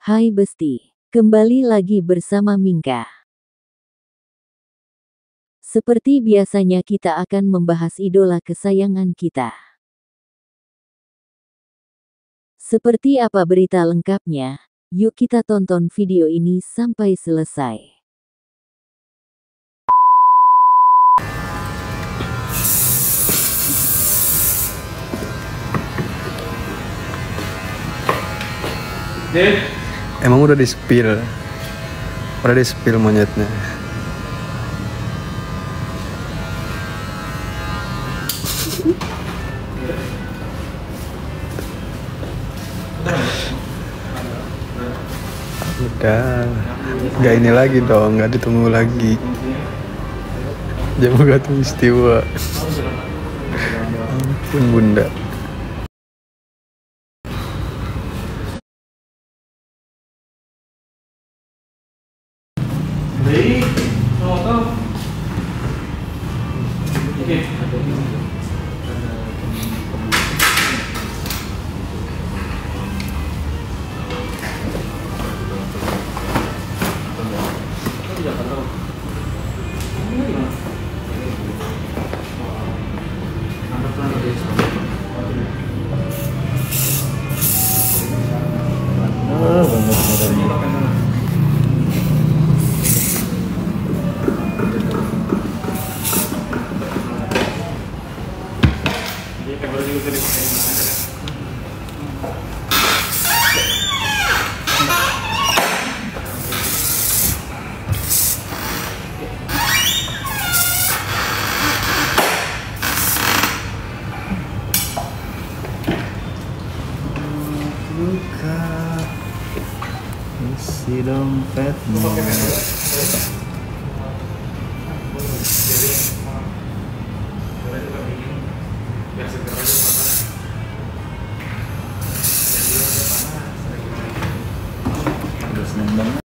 Hai Besti, kembali lagi bersama Mingka. Seperti biasanya kita akan membahas idola kesayangan kita. Seperti apa berita lengkapnya? Yuk kita tonton video ini sampai selesai. Emang udah di-spill monyetnya. Udah, nggak ini lagi dong, nggak ditunggu lagi. Jamu Khatulistiwa. Ampun bunda. Buka isi dompetmu. Udah seneng banget.